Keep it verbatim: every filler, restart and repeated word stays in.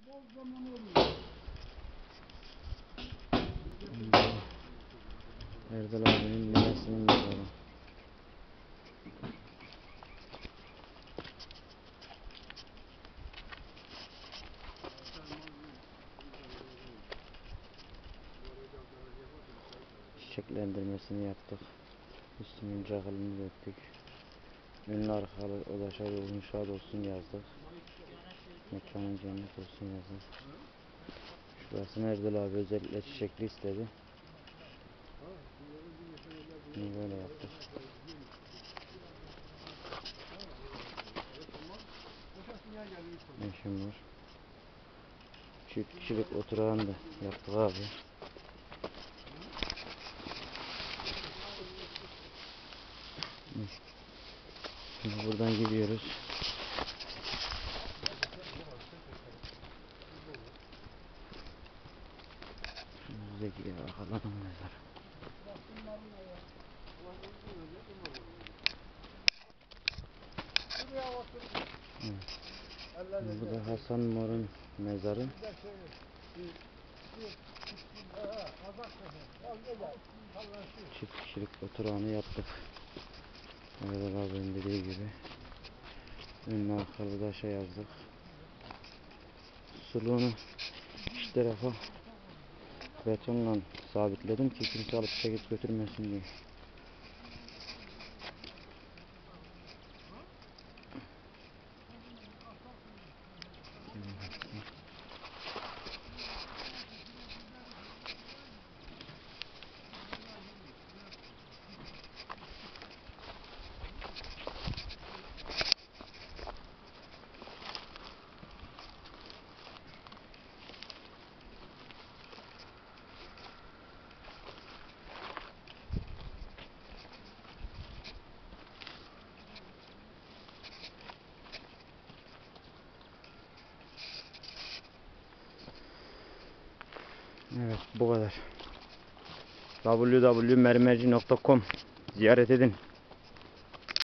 Erdal abinin nenesinin mezarı. Çiçeklendirmesini yaptık. Üstünün cakılını döktük. Önlü arkalı ulaşa yolun şad olsun yazdık. Mekanın cennet olsun yazdık. Şurasını Erdal abi özellikle çiçekli istedi. Bunu böyle yaptık. Eşim var. Çift kişilik oturağını da yaptık abi. Şimdi buradan gidiyoruz. Önümüzdeki arkaların mezarı. Evet. Bu da Hasan Mor'un mezarı. Çift kişilik oturağını yaptık. Erdal abinin dediği gibi. Önüne arkalı taşa yazdık. Suluğunu iç tarafa betonla sabitledim ki kimse alıp çekip götürmesin diye. Evet, bu kadar. w w w nokta mermerci nokta com ziyaret edin.